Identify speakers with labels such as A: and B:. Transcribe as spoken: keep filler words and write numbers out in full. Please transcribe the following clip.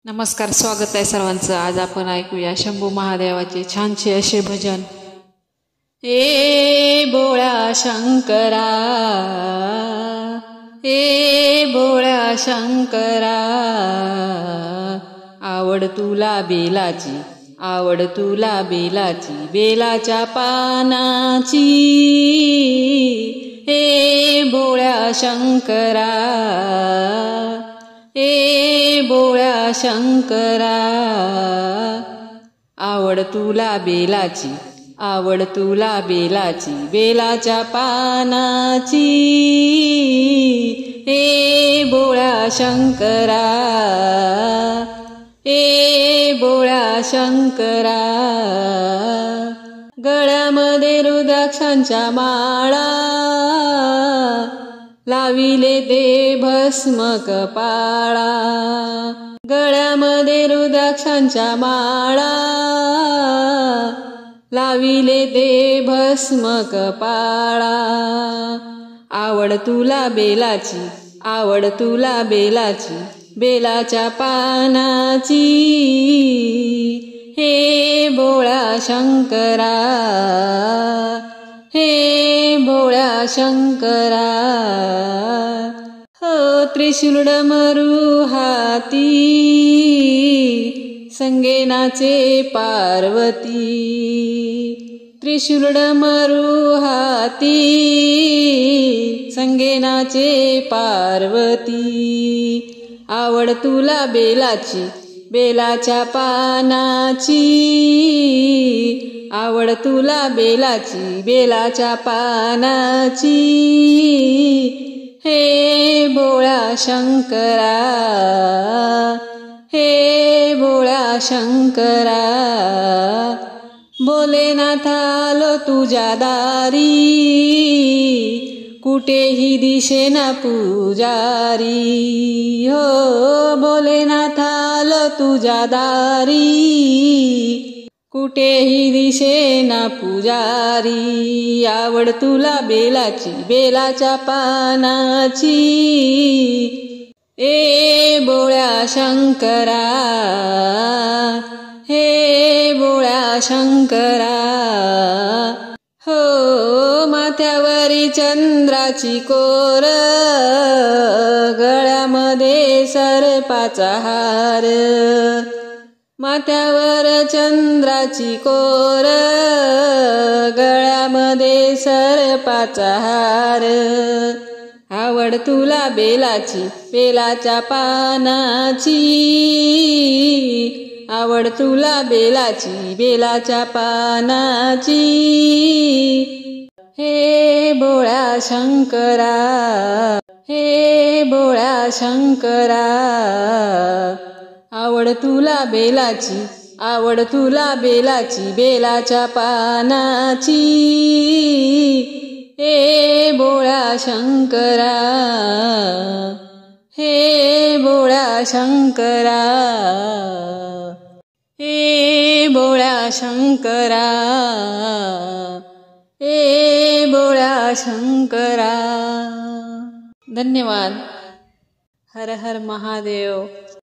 A: नमस्कार, स्वागत आहे सर्वांचं। आज आपण ऐकूया शंभू महादेवाचे छानसे असे भजन। ए भोळा शंकरा, ए भोळा शंकरा, आवड तुला बेलाची, आवड तुला बेलाची, बेलाच्या पानाची। ए भोळा शंकरा, ए भोळा शंकरा, आवड तुला बेलाची, आवड तुला बेलाची, बेलाच्या पानाची। ए भोळा शंकरा, ए भोळा शंकरा, गळ्यामध्ये रुद्राक्षांच्या माळा, लाविले दे भस्म कपाळा। गळ्यामध्ये रुद्राक्षांच्या माळा, लाविले दे भस्म कपाळा। आवड तुला बेलाची, आवड तुला बेलाची, बेलाच्या पानाची। हे भोळा शंकरा, हे भोळा शंकरा, हो त्रिशूल डमरू हाती, संगे नाचे पार्वती। त्रिशूल डमरू हाती, संगे नाचे पार्वती। आवड तुला बेलाची, बेलाच्या पानाची। आवड तुला बेलाची, बेलाच्या पानाची। हे भोळा शंकरा, हे भोळा शंकरा, भोलेनाथ आलो तुझ्या दारी, कुठेही दिसेना पुजारी। हो भोलेनाथ आलो तुझ्या दारी, कुठेही दिसेना पुजारी। आवड तुला बेलाची, बेलाच्या पानाची। ए भोळा शंकरा, हे भोळा शंकरा, हो माथ्यावरी चंद्राची कोर, गळ्यामध्ये सर्पाचा हार। माथ्यावर चंद्राची कोर, गळ्यामध्ये सर्पाचा हार। आवड तुला बेलाची, बेलाच्या पानाची। आवड तुला बेलाची, बेलाच्या पानाची। हे भोळा शंकरा, हे भोळा शंकरा, आवड तुला बेलाची, आवड तुला बेलाची, बेलाच्या पानाची। हे भोळा शंकरा, हे भोळा शंकरा, हे भोळा शंकरा, हे भोळा शंकरा। धन्यवाद। हर हर महादेव।